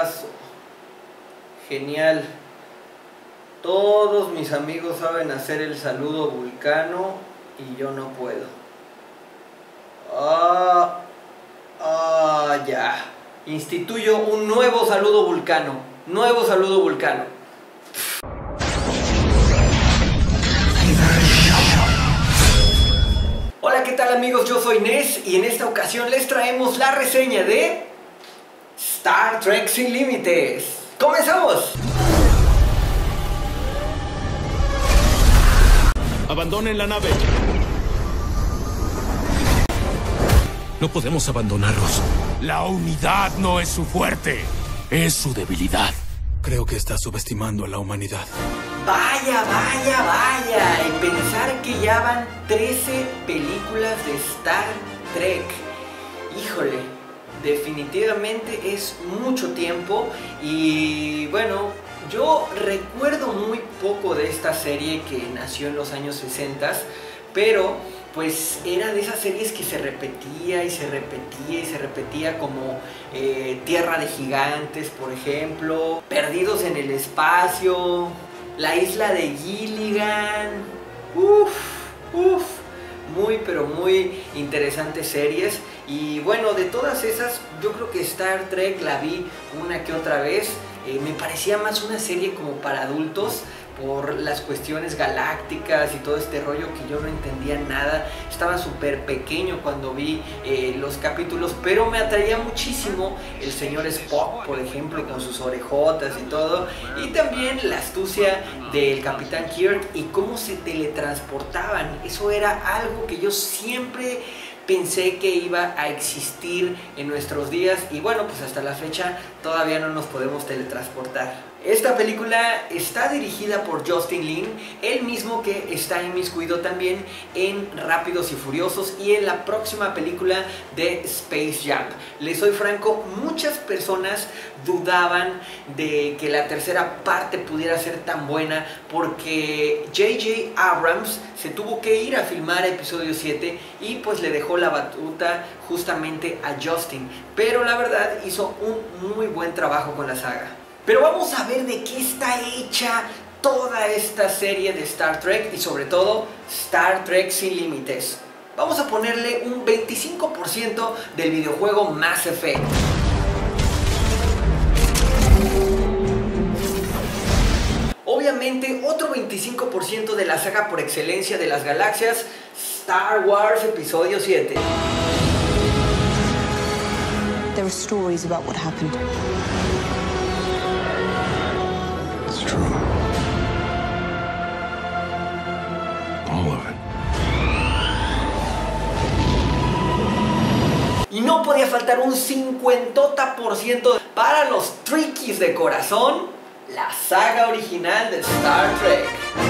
saludazo. Genial. Todos mis amigos saben hacer el saludo vulcano y yo no puedo. Ya. Instituyo un nuevo saludo vulcano. Nuevo saludo vulcano. Hola, ¿qué tal amigos? Yo soy Nes y en esta ocasión les traemos la reseña de Star Trek Sin Límites. ¡Comenzamos! Abandonen la nave. No podemos abandonarlos. La unidad no es su fuerte, es su debilidad. Creo que está subestimando a la humanidad. Vaya. Y pensar que ya van 13 películas de Star Trek. Híjole, definitivamente es mucho tiempo. Y bueno, yo recuerdo muy poco de esta serie que nació en los años 60, pero pues era de esas series que se repetía y se repetía y se repetía, como Tierra de Gigantes, por ejemplo, Perdidos en el Espacio, La Isla de Gilligan. Muy pero muy interesantes series. Y bueno, de todas esas yo creo que Star Trek la vi una que otra vez. Me parecía más una serie como para adultos por las cuestiones galácticas y todo este rollo que yo no entendía nada. Estaba súper pequeño cuando vi los capítulos, pero me atraía muchísimo el señor Spock, por ejemplo, con sus orejotas y todo, y también la astucia del Capitán Kirk y cómo se teletransportaban. Eso era algo que yo siempre pensé que iba a existir en nuestros días, y bueno, pues hasta la fecha todavía no nos podemos teletransportar. Esta película está dirigida por Justin Lin, el mismo que está inmiscuido también en Rápidos y Furiosos y en la próxima película de Space Jam. Les soy franco, muchas personas dudaban de que la tercera parte pudiera ser tan buena porque J.J. Abrams se tuvo que ir a filmar episodio 7 y pues le dejó la batuta justamente a Justin, pero la verdad hizo un muy buen trabajo con la saga. Pero vamos a ver de qué está hecha toda esta serie de Star Trek y sobre todo Star Trek Sin Límites. Vamos a ponerle un 25% del videojuego Mass Effect. Obviamente otro 25% de la saga por excelencia de las galaxias, Star Wars Episodio 7. There are stories about what happened. It's true. All of it. Y no podía faltar un 50% para los Trekkies de corazón, la saga original de Star Trek.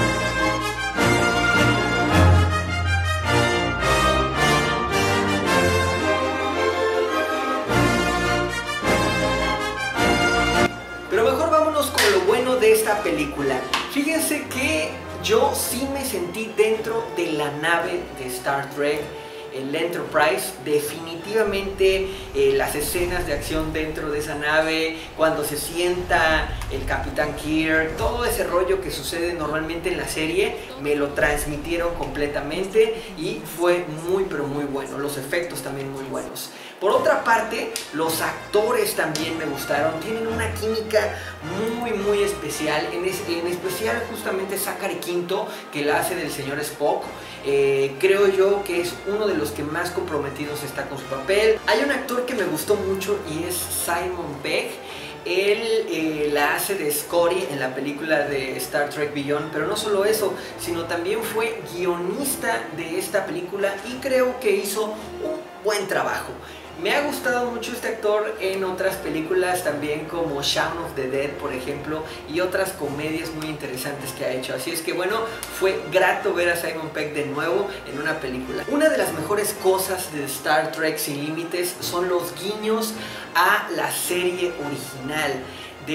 Pero mejor vámonos con lo bueno de esta película. Fíjense que yo sí me sentí dentro de la nave de Star Trek, el Enterprise. Definitivamente las escenas de acción dentro de esa nave, cuando se sienta el Capitán Kirk, todo ese rollo que sucede normalmente en la serie, me lo transmitieron completamente y fue muy pero muy bueno. Los efectos también muy buenos. Por otra parte, los actores también me gustaron, tienen una química muy especial, en especial justamente Zachary Quinto, que la hace del señor Spock. Creo yo que es uno de los que más comprometidos está con su papel. Hay un actor que me gustó mucho y es Simon Pegg. Él la hace de Scotty en la película de Star Trek Beyond, pero no solo eso, sino también fue guionista de esta película y creo que hizo un buen trabajo. Me ha gustado mucho este actor en otras películas también, como Shaun of the Dead, por ejemplo, y otras comedias muy interesantes que ha hecho. Así es que bueno, fue grato ver a Simon Pegg de nuevo en una película. Una de las mejores cosas de Star Trek Sin Límites son los guiños a la serie original.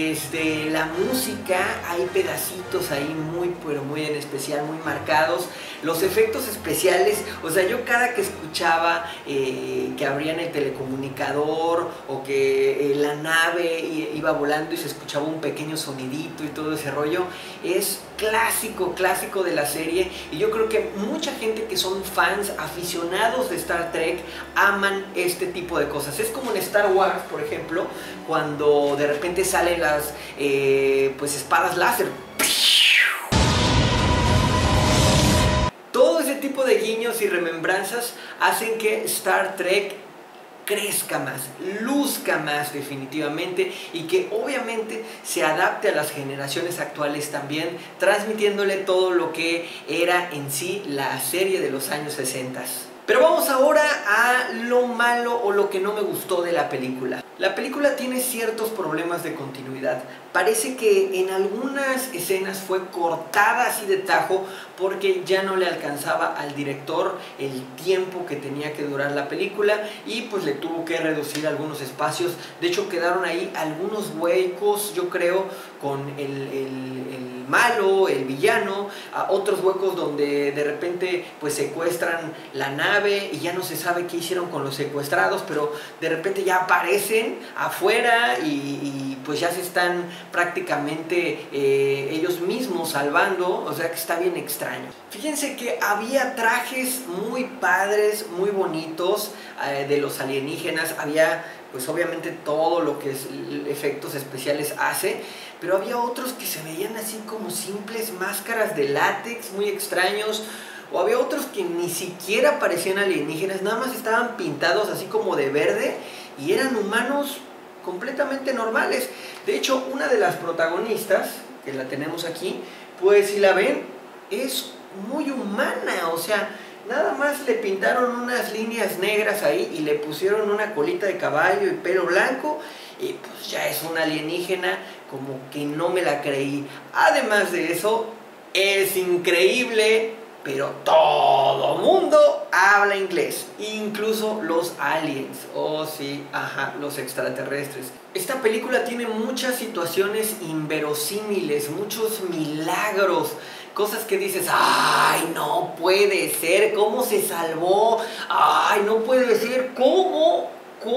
Desde la música hay pedacitos ahí muy pero muy en especial, muy marcados. Los efectos especiales, o sea, yo cada que escuchaba que abrían el telecomunicador o que la nave iba volando y se escuchaba un pequeño sonidito y todo ese rollo, es clásico de la serie, y yo creo que mucha gente que son fans, aficionados de Star Trek, aman este tipo de cosas. Es como en Star Wars, por ejemplo, cuando de repente salen las pues espadas láser. Todo ese tipo de guiños y remembranzas hacen que Star Trek crezca más, luzca más definitivamente, y que obviamente se adapte a las generaciones actuales también, transmitiéndole todo lo que era en sí la serie de los años 60. Pero vamos ahora a lo malo o lo que no me gustó de la película. La película tiene ciertos problemas de continuidad. Parece que en algunas escenas fue cortada así de tajo porque ya no le alcanzaba al director el tiempo que tenía que durar la película, y pues le tuvo que reducir algunos espacios. De hecho, quedaron ahí algunos huecos, yo creo, con el malo, el villano, otros huecos donde de repente pues secuestran la nave y ya no se sabe qué hicieron con los secuestrados, pero de repente ya aparecen afuera y pues ya se están prácticamente ellos mismos salvando, o sea que está bien extraño. Fíjense que había trajes muy padres, muy bonitos de los alienígenas, había pues obviamente todo lo que es efectos especiales hace, pero había otros que se veían así como simples máscaras de látex muy extraños, o había otros que ni siquiera parecían alienígenas, nada más estaban pintados así como de verde y eran humanos completamente normales. De hecho, una de las protagonistas, que la tenemos aquí, pues si la ven, es muy humana, o sea, nada más le pintaron unas líneas negras ahí y le pusieron una colita de caballo y pelo blanco, y pues ya es una alienígena, como que no me la creí. Además de eso, es increíble, pero todo mundo habla inglés, incluso los aliens, oh sí, ajá, los extraterrestres. Esta película tiene muchas situaciones inverosímiles, muchos milagros, cosas que dices, ay, no puede ser, ¿cómo se salvó? Ay, no puede ser, ¿cómo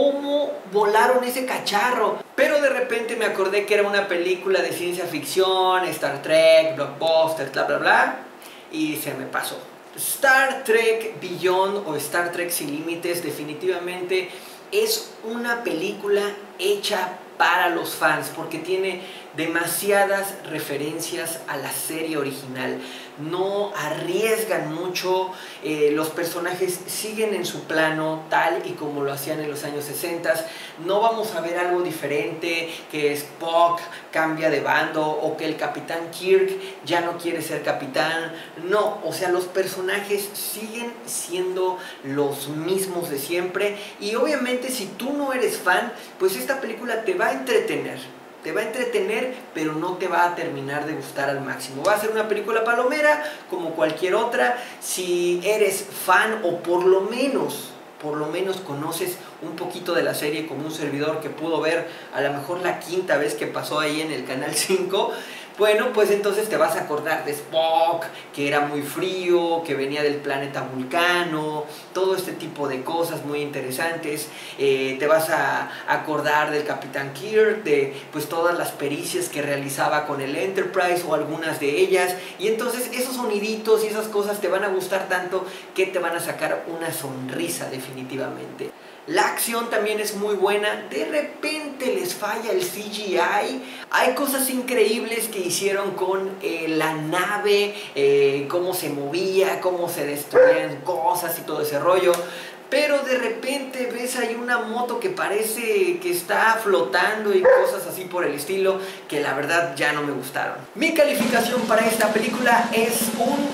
volaron ese cacharro? Pero de repente me acordé que era una película de ciencia ficción, Star Trek, blockbuster, bla bla bla, y se me pasó. Star Trek Beyond o Star Trek Sin Límites definitivamente es una película hecha para los fans, porque tiene demasiadas referencias a la serie original. No arriesgan mucho, los personajes siguen en su plano tal y como lo hacían en los años 60. No vamos a ver algo diferente, que Spock cambia de bando o que el capitán Kirk ya no quiere ser capitán. No, o sea, los personajes siguen siendo los mismos de siempre, y obviamente si tú no eres fan, pues esta película te va a entretener. Te va a entretener, pero no te va a terminar de gustar al máximo. Va a ser una película palomera, como cualquier otra. Si eres fan o por lo menos conoces un poquito de la serie, como un servidor que pudo ver a lo mejor la quinta vez que pasó ahí en el Canal 5, bueno, pues entonces te vas a acordar de Spock, que era muy frío, que venía del planeta Vulcano, todo este tipo de cosas muy interesantes. Te vas a acordar del Capitán Kirk, de pues todas las pericias que realizaba con el Enterprise o algunas de ellas, y entonces esos soniditos y esas cosas te van a gustar tanto que te van a sacar una sonrisa definitivamente. La acción también es muy buena, de repente les falla el CGI, hay cosas increíbles que hicieron con la nave, cómo se movía, cómo se destruían cosas y todo ese rollo, pero de repente ves ahí una moto que parece que está flotando y cosas así por el estilo, que la verdad ya no me gustaron. Mi calificación para esta película es un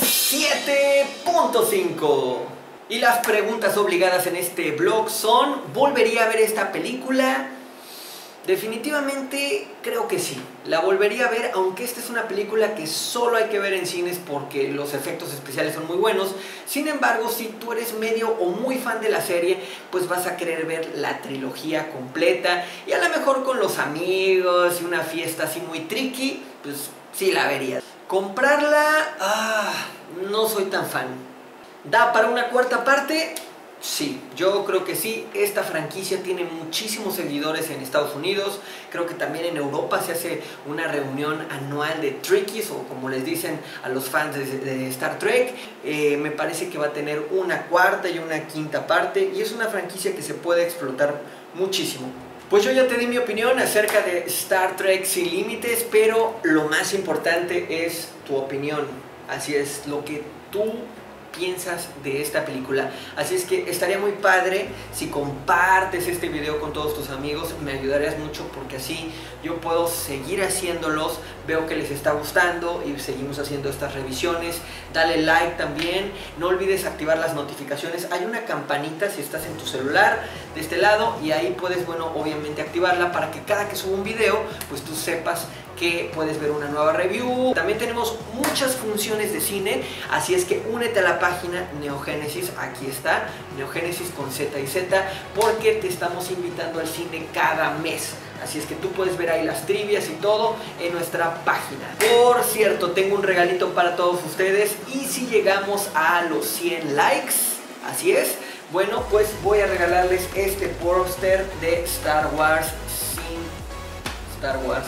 7.5. Y las preguntas obligadas en este blog son: ¿volvería a ver esta película? Definitivamente creo que sí, la volvería a ver, aunque esta es una película que solo hay que ver en cines porque los efectos especiales son muy buenos. Sin embargo, si tú eres medio o muy fan de la serie, pues vas a querer ver la trilogía completa, y a lo mejor con los amigos y una fiesta así muy tricky, pues sí la verías. Comprarla, no soy tan fan. ¿Da para una cuarta parte? Sí, yo creo que sí. Esta franquicia tiene muchísimos seguidores en Estados Unidos. Creo que también en Europa se hace una reunión anual de Trekkies, o como les dicen a los fans de Star Trek. Me parece que va a tener una cuarta y una quinta parte, y es una franquicia que se puede explotar muchísimo. Pues yo ya te di mi opinión acerca de Star Trek Sin Límites, pero lo más importante es tu opinión. Así es, lo que tú piensas de esta película. Así es que estaría muy padre si compartes este video con todos tus amigos. Me ayudarías mucho, porque así yo puedo seguir haciéndolos. Veo que les está gustando y seguimos haciendo estas revisiones. Dale like también. No olvides activar las notificaciones. Hay una campanita si estás en tu celular de este lado, y ahí puedes, bueno, obviamente activarla para que cada que suba un video, pues tú sepas que puedes ver una nueva review. También tenemos muchas funciones de cine, así es que únete a la página Neogénesis. Aquí está, Neogénesis con Z y Z, porque te estamos invitando al cine cada mes. Así es que tú puedes ver ahí las trivias y todo en nuestra página. Por cierto, tengo un regalito para todos ustedes, y si llegamos a los 100 likes, así es, bueno, pues voy a regalarles este póster de Star Wars sin Star Wars.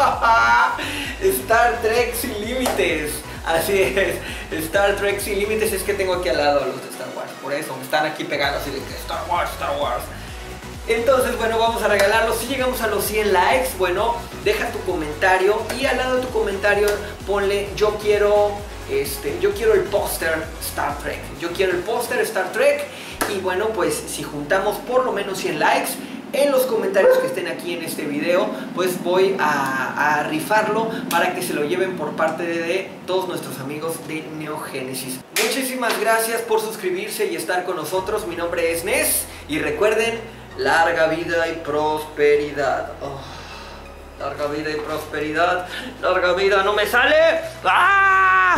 Star Trek Sin Límites. Así es, Star Trek Sin Límites. Es que tengo aquí al lado a los de Star Wars, por eso me están aquí pegados así de que Star Wars, Star Wars. Entonces, bueno, vamos a regalarlo. Si llegamos a los 100 likes, bueno, deja tu comentario, y al lado de tu comentario ponle yo quiero el póster Star Trek. Yo quiero el póster Star Trek. Y bueno, pues si juntamos por lo menos 100 likes en los comentarios que estén aquí en este video, pues voy a rifarlo para que se lo lleven por parte de todos nuestros amigos de Neogénesis. Muchísimas gracias por suscribirse y estar con nosotros. Mi nombre es Nes, y recuerden, larga vida y prosperidad. Larga vida y prosperidad. Larga vida, no me sale. ¡Ah!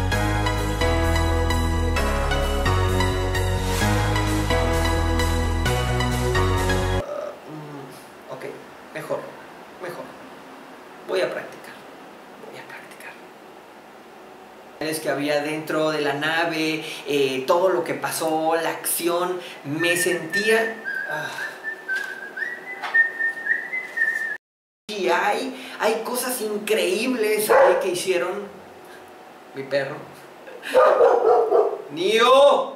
Mejor. Voy a practicar. Es que había dentro de la nave, todo lo que pasó, la acción, me sentía... Y hay cosas increíbles ahí que hicieron mi perro. ¡Neo!